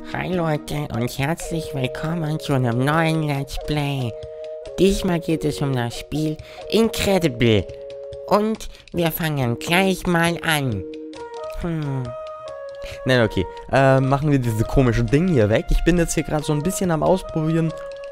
Hi Leute und herzlich willkommen zu einem neuen Let's Play. Diesmal geht es um das Spiel Incredible. Und wir fangen gleich mal an. Nein, okay. Machen wir diese komischen Dinge hier weg. Ich bin jetzt hier gerade so ein bisschen am Ausprobieren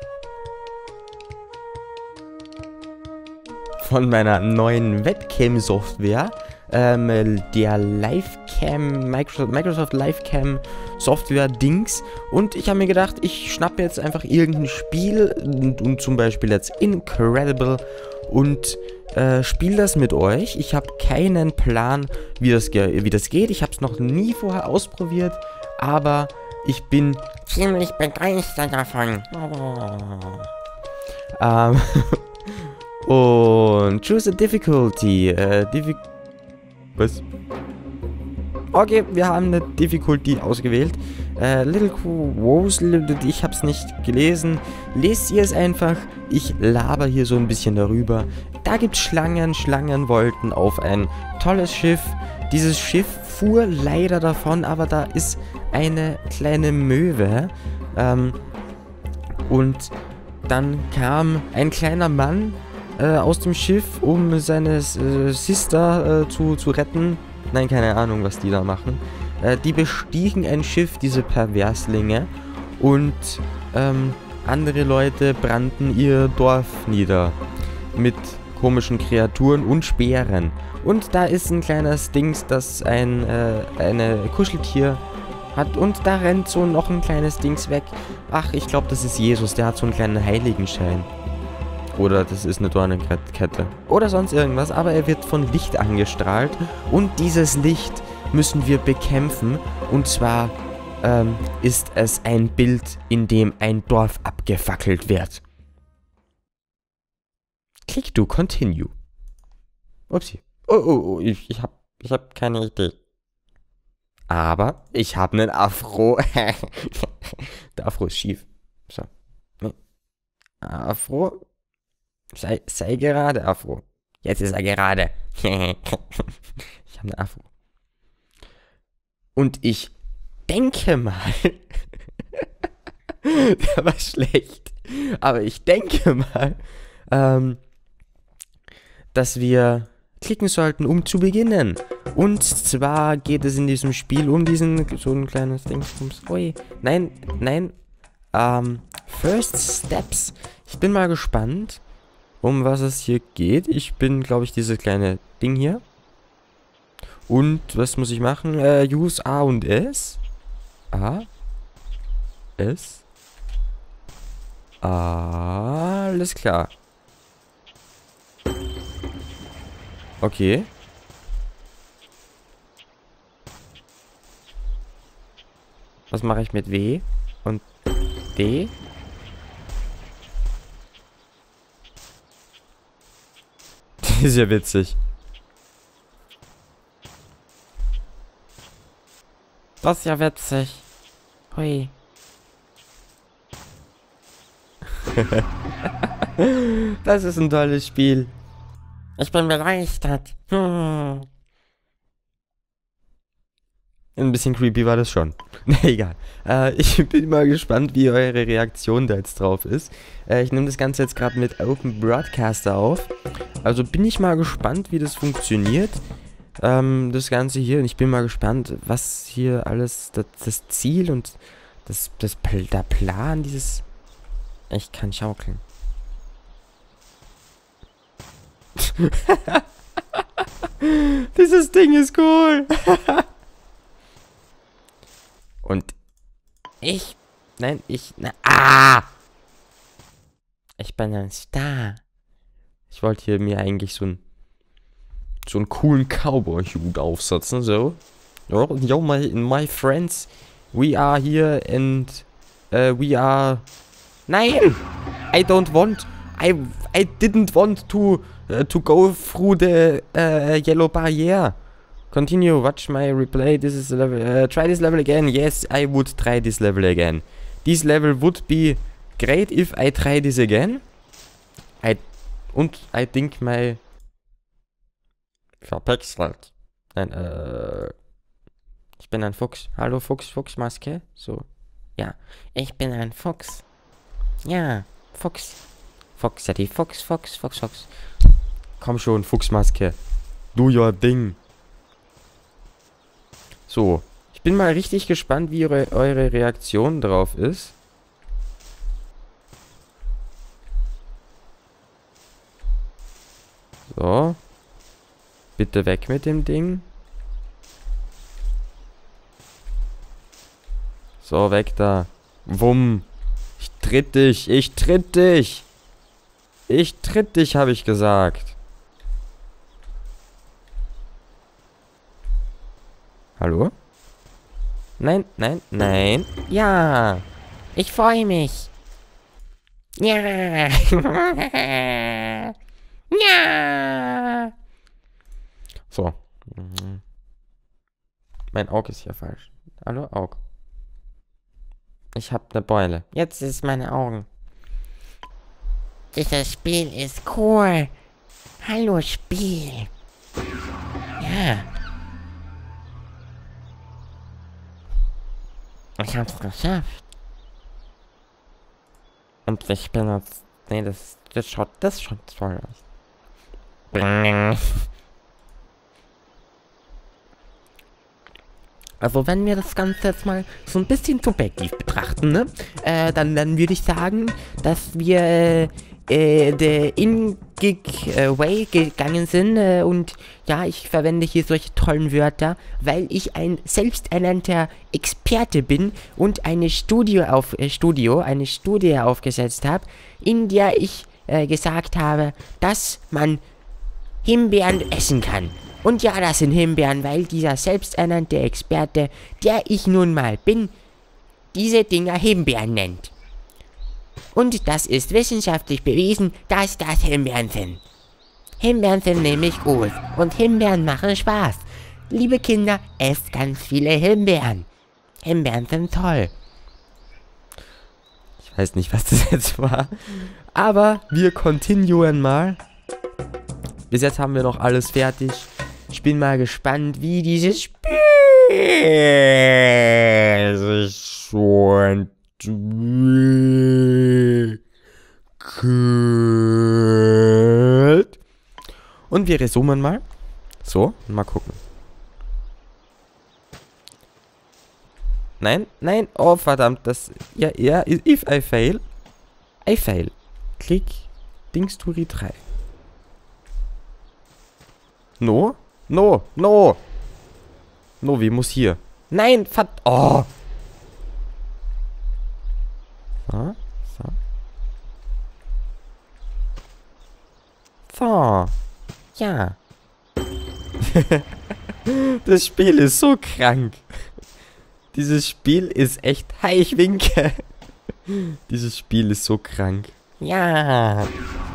von meiner neuen Webcam-Software. Der Livecam, Microsoft Livecam Software Dings. Und ich habe mir gedacht, ich schnappe jetzt einfach irgendein Spiel und zum Beispiel jetzt Incredible und spiele das mit euch. Ich habe keinen Plan, wie das geht. Ich habe es noch nie vorher ausprobiert, aber ich bin Ziemlich begeistert davon. und choose a difficulty. Was? Okay, wir haben eine Difficulty ausgewählt. Little Woes, ich hab's nicht gelesen. Lest ihr es einfach. Ich laber hier so ein bisschen darüber. Da gibt's Schlangen. Schlangen wollten auf ein tolles Schiff. Dieses Schiff fuhr leider davon, aber da ist eine kleine Möwe. Und dann kam ein kleiner Mann aus dem Schiff, um seine Sister zu retten. Nein, keine Ahnung, was die da machen. Die bestiegen ein Schiff, diese Perverslinge. Und andere Leute brannten ihr Dorf nieder. Mit komischen Kreaturen und Speeren. Und da ist ein kleines Dings, das eine Kuscheltier hat. Und da rennt so noch ein kleines Dings weg. Ach, ich glaube, das ist Jesus. Der hat so einen kleinen Heiligenschein. Oder das ist eine Dornenkette. Oder sonst irgendwas. Aber er wird von Licht angestrahlt. Und dieses Licht müssen wir bekämpfen. Und zwar ist es ein Bild, in dem ein Dorf abgefackelt wird. Click to continue. Upsi. Oh, ich hab keine Idee. Aber ich habe einen Afro. Der Afro ist schief. So. Afro. Sei gerade, Afro. Jetzt ist er gerade. Ich habe einen Afro. Und ich denke mal. Der war schlecht. Aber ich denke mal, dass wir klicken sollten, um zu beginnen. Und zwar geht es in diesem Spiel um so ein kleines Ding. Ui. Nein. First Steps. Ich bin mal gespannt, um was es hier geht. Ich bin, glaube ich, dieses kleine Ding hier. Und was muss ich machen? Use A und S. A. S. Alles klar. Okay. Was mache ich mit W und D? Das ist ja witzig. Das ist ja witzig. Hui. Das ist ein tolles Spiel. Ich bin begeistert. Ein bisschen creepy war das schon. Na egal. Ich bin mal gespannt, wie eure Reaktion da jetzt drauf ist. Ich nehme das Ganze jetzt gerade mit Open Broadcaster auf. Also bin ich mal gespannt, wie das funktioniert. Das Ganze hier. Und ich bin mal gespannt, was hier alles, das Ziel und der Plan dieses... Ich kann schaukeln. Dieses Ding ist cool. Und ich bin ein Star. Ich wollte hier mir eigentlich so einen coolen Cowboy-Hut aufsetzen, so. Yo, my friends, we are here and we are... Nein! I didn't want to go through the yellow barrier. Continue, watch my replay. This is the level. Try this level again. Yes, I would try this level again. This level would be great if I try this again. I think my... Verpixelt. Nein, ich bin ein Fuchs. Hallo Fuchsmaske. So. Ja, ich bin ein Fuchs. Ja, Fuchs. Fuchs, Daddy, Fuchs, Fuchs, Fuchs, Fuchs. Komm schon, Fuchsmaske. Do your Ding. So, ich bin mal richtig gespannt, wie eure Reaktion drauf ist. So. Bitte weg mit dem Ding. So, weg da. Wumm. Ich tritt dich. Ich tritt dich. Ich tritt dich, habe ich gesagt. Hallo? Nein, nein, nein. Ja, ich freue mich. Ja. Ja. So. Mein Auge ist hier falsch. Hallo, Auge. Ich hab eine Beule. Jetzt ist meine Augen. Dieses Spiel ist cool. Hallo, Spiel. Ja. Ich hab's geschafft. Und ich bin jetzt... Nee, das schaut toll aus. Also wenn wir das Ganze jetzt mal so ein bisschen subjektiv betrachten, ne? Dann würde ich sagen, dass wir der In-Gig-Way gegangen sind und ja, ich verwende hier solche tollen Wörter, weil ich ein selbsternannter Experte bin und eine Studie aufgesetzt habe, in der ich gesagt habe, dass man Himbeeren essen kann. Und ja, das sind Himbeeren, weil dieser selbsternannte Experte, der ich nun mal bin, diese Dinger Himbeeren nennt. Und das ist wissenschaftlich bewiesen, dass das Himbeeren sind. Himbeeren sind nämlich gut und Himbeeren machen Spaß. Liebe Kinder, esst ganz viele Himbeeren. Himbeeren sind toll. Ich weiß nicht, was das jetzt war. Aber wir continuen mal. Bis jetzt haben wir noch alles fertig. Ich bin mal gespannt, wie dieses Spiel sich so entwickelt. Und wir resümieren mal. So, mal gucken. Nein, nein, oh verdammt, das... Ja, if I fail. I fail. Klick, Dingsturi 3. No, wie muss hier? Nein, oh. So. So. Ja. Das Spiel ist so krank. Dieses Spiel ist echt... Hi, ich winke. Dieses Spiel ist so krank. Ja.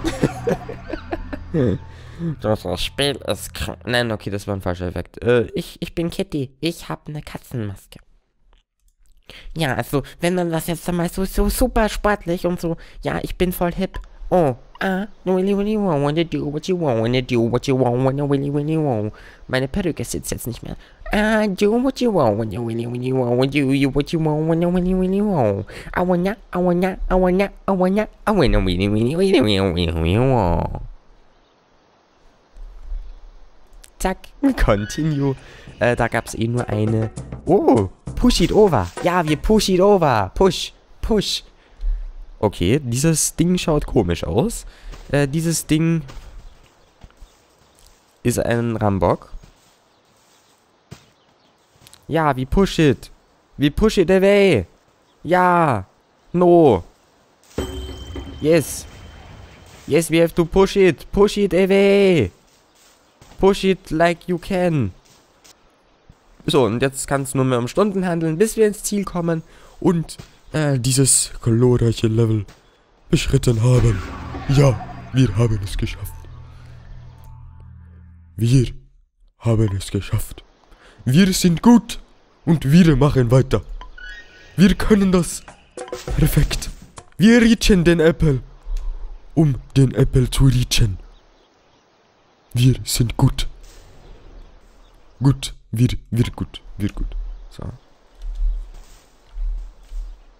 Das Spiel ist krank. Nein, okay, das war ein falscher Effekt. Ich bin Kitty. Ich habe eine Katzenmaske. Ja, also, wenn man das jetzt mal so super sportlich und so, ja, ich bin voll hip. Oh, really wanna do what you wanna do what you wanna really want. Meine Perücke sitzt jetzt nicht mehr. Do what you want really wanna do you what you wanna really want. I wanna really want. Zack. Continue. Da gab es nur eine... Oh, push it over. Ja, wir push it over. Push. Okay, dieses Ding schaut komisch aus. Dieses Ding ist ein Rambock. Ja, we push it. We push it away. Ja. No. Yes. Yes, we have to push it. Push it away. Push it like you can. So, und jetzt kann es nur mehr um Stunden handeln, bis wir ins Ziel kommen und dieses glorreiche Level beschritten haben. Ja, wir haben es geschafft. Wir haben es geschafft. Wir sind gut und wir machen weiter. Wir können das. Perfekt. Wir reachen den Apple, um den Apple zu reachen. Wir sind gut. Gut. Wir gut. So.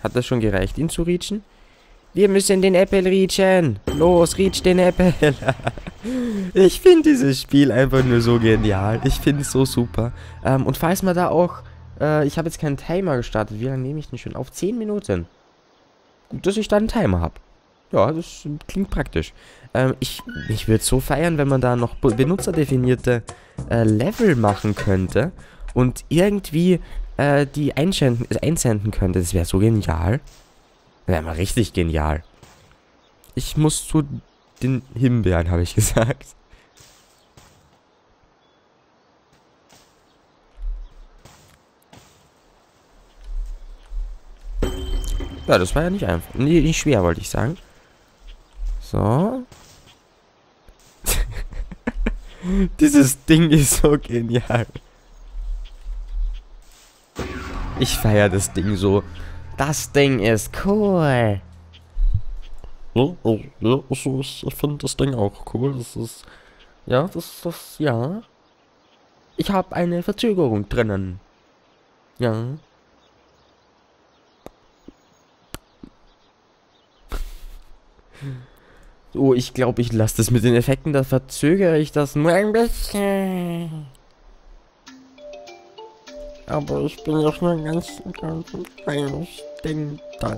Hat das schon gereicht, ihn zu reachen? Wir müssen den Apple reachen. Los, reach den Apple. Ich finde dieses Spiel einfach nur so genial. Ich finde es so super. Und falls man da auch... ich habe jetzt keinen Timer gestartet. Wie lange nehme ich denn schon auf? 10 Minuten. Gut, dass ich da einen Timer habe. Ja, das klingt praktisch. Ich würde es so feiern, wenn man da noch benutzerdefinierte Level machen könnte. Und irgendwie die einsenden könnte. Das wäre so genial. Wäre mal richtig genial. Ich muss zu den Himbeeren, habe ich gesagt. Ja, das war ja nicht einfach. Nee, nicht schwer, wollte ich sagen. So. Dieses Ding ist so genial. Ich feiere das Ding so. Das Ding ist cool. Ja, ich finde das Ding auch cool. Das ist... Ja, ja. Ich habe eine Verzögerung drinnen. Ja. Oh, ich glaube, ich lasse das mit den Effekten. Da verzögere ich das nur ein bisschen. Aber ich bin ja schon ein ganz kleines Ding da.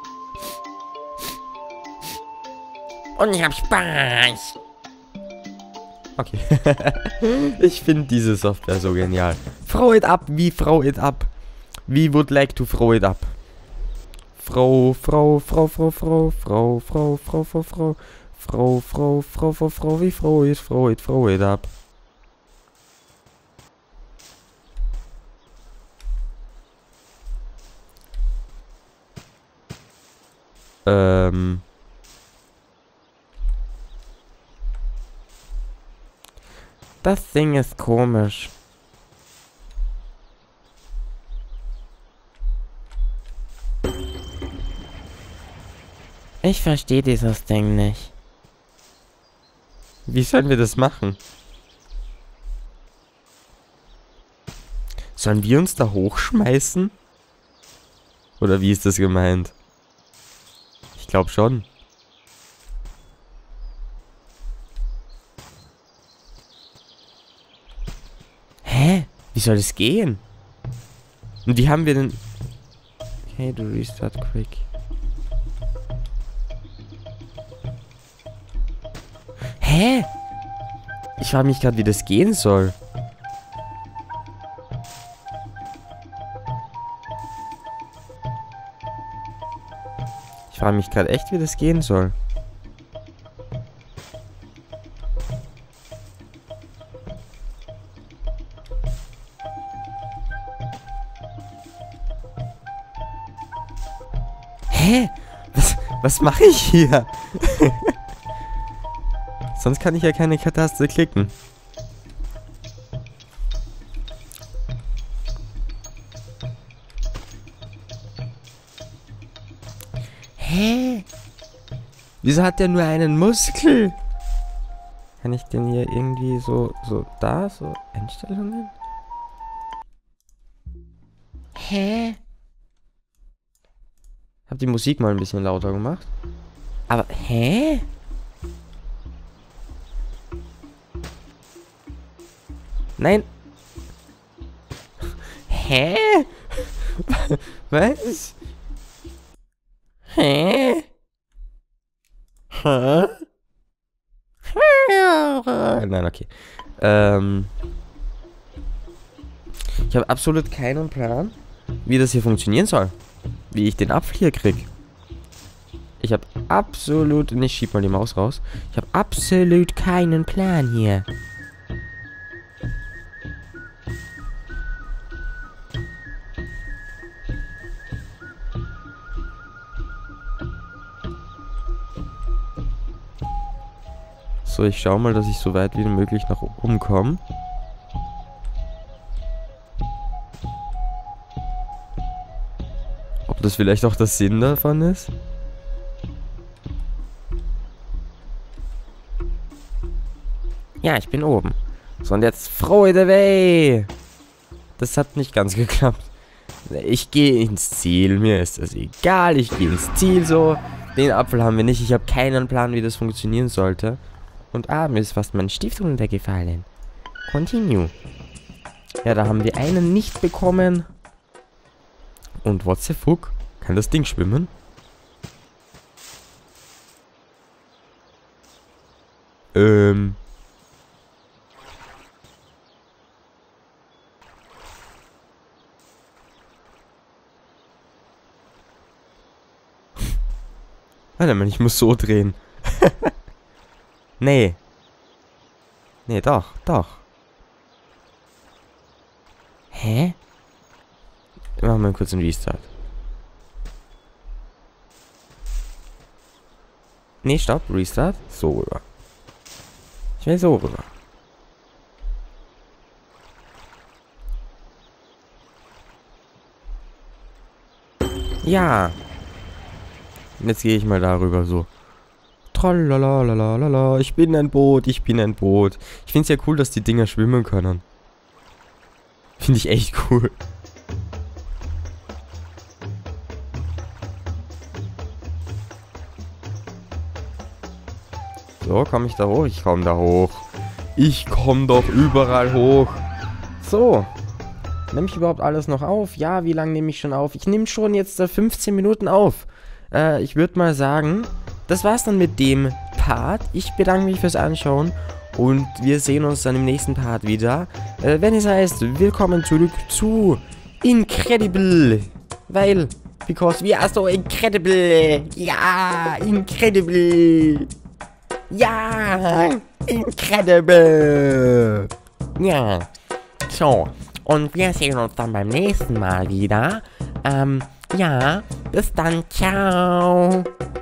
Und ich hab Spaß. Okay. Ich finde diese Software so genial. Throw it up, wie throw it up. We would like to throw it up. Frau, wie throw it up. Das Ding ist komisch. Ich verstehe dieses Ding nicht. Wie sollen wir das machen? Sollen wir uns da hochschmeißen? Oder wie ist das gemeint? Ich glaube schon. Hä? Wie soll das gehen? Und wie haben wir denn... Okay, du restart quick. Hä? Ich frage mich gerade, wie das gehen soll. Ich frage mich gerade echt, wie das gehen soll. Hä? Was mache ich hier? Sonst kann ich ja keine Taste klicken. Hä? Wieso hat der nur einen Muskel? Kann ich denn hier irgendwie so da, so Einstellungen? Hä? Hab die Musik mal ein bisschen lauter gemacht. Aber, hä? Nein. Hä? Was? Hä? Hä? Nein, okay. Ich habe absolut keinen Plan, wie das hier funktionieren soll. Wie ich den Apfel hier krieg. Ich habe absolut... Ich schieb mal die Maus raus. Ich habe absolut keinen Plan hier. So, ich schau mal, dass ich so weit wie möglich nach oben komme. Ob das vielleicht auch der Sinn davon ist? Ja, ich bin oben. So, und jetzt throw it away! Das hat nicht ganz geklappt. Ich gehe ins Ziel. Mir ist das egal. Ich gehe ins Ziel so. Den Apfel haben wir nicht. Ich habe keinen Plan, wie das funktionieren sollte. Und mir ist fast mein Stift runtergefallen. Continue. Ja, da haben wir einen nicht bekommen. Und what the fuck? Kann das Ding schwimmen? Warte mal, ich muss so drehen. Nee. Nee, doch. Hä? Machen wir kurz einen Restart. Nee, stopp. Restart. So rüber. Ich will so rüber. Ja. Jetzt gehe ich mal darüber so. Tralalalala, ich bin ein Boot. Ich finde es ja cool, dass die Dinger schwimmen können. Finde ich echt cool. So, komme ich da hoch? Ich komme da hoch. Ich komme doch überall hoch. So. Nehme ich überhaupt alles noch auf? Ja, wie lange nehme ich schon auf? Ich nehme schon jetzt 15 Minuten auf. Ich würde mal sagen, das war's dann mit dem Part. Ich bedanke mich fürs Anschauen und wir sehen uns dann im nächsten Part wieder. Wenn es heißt, willkommen zurück zu Incredible. Because we are so incredible. Ja, incredible. Ja, incredible. Ja, so. Und wir sehen uns dann beim nächsten Mal wieder. Ja, bis dann. Ciao.